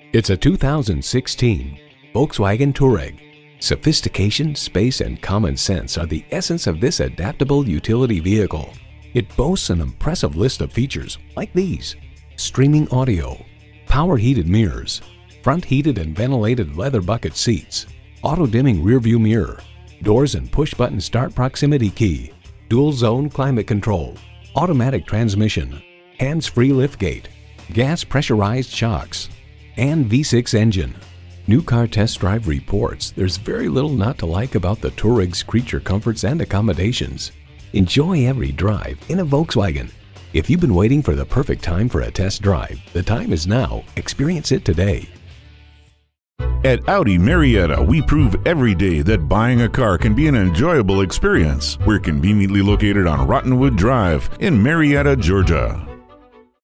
It's a 2016 Volkswagen Touareg. Sophistication, space, and common sense are the essence of this adaptable utility vehicle. It boasts an impressive list of features like these: streaming audio, power heated mirrors, front heated and ventilated leather bucket seats, auto-dimming rearview mirror, doors and push-button start proximity key, dual zone climate control, automatic transmission, hands-free liftgate, gas pressurized shocks, and V6 engine. New Car Test Drive reports there's very little not to like about the Touareg's creature comforts and accommodations. Enjoy every drive in a Volkswagen. If you've been waiting for the perfect time for a test drive, the time is now. Experience it today. At Audi Marietta, we prove every day that buying a car can be an enjoyable experience. We're conveniently located on Rottenwood Drive in Marietta, Georgia.